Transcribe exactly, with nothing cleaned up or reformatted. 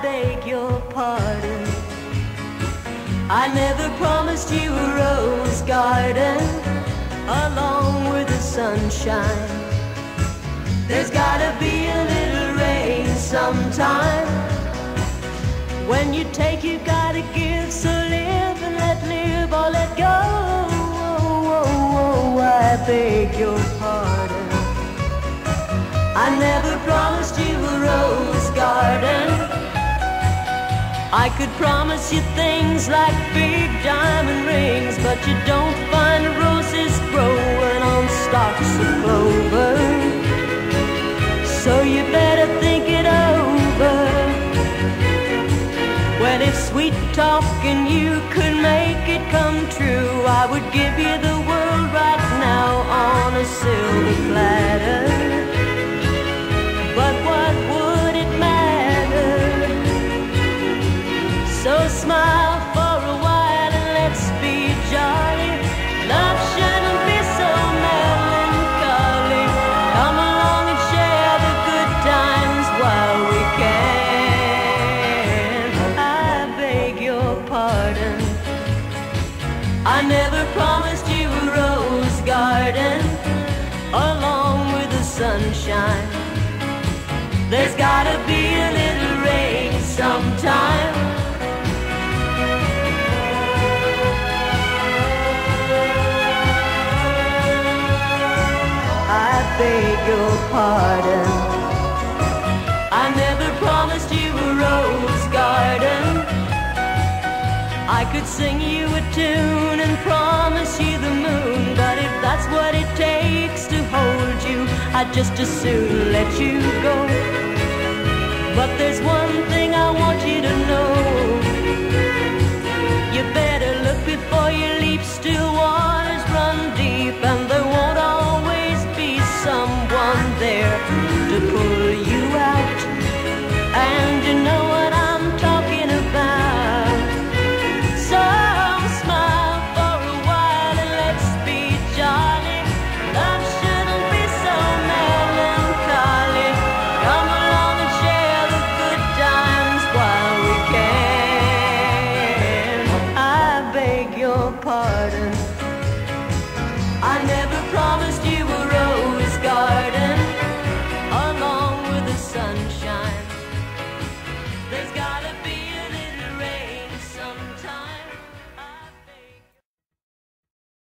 beg your pardon. I never promised you a rose garden along with the sunshine. There's gotta be a little rain sometime. When you take, you gotta give, so live and let live or let go. Oh, oh, oh, I beg your pardon. I never promised you a rose garden. I could promise you things like big diamond rings, but you don't find roses growing on stalks of clover. So you better think it over. Well, if sweet talking you could make it come true, I would give you the world right now on a silver platter. But what would it matter? So smile for a while and let's be jolly. Love shouldn't be so melancholy. Come along and share the good times while we can. I beg your pardon. I never promised you a rose garden along with the sunshine. There's gotta be a little rain sometime. I beg your pardon. I never promised you a rose garden. I could sing you a tune and promise you the moon, but if that's what it takes to hold you, I'd just as soon let you go. But there's one thing I want you to know. You better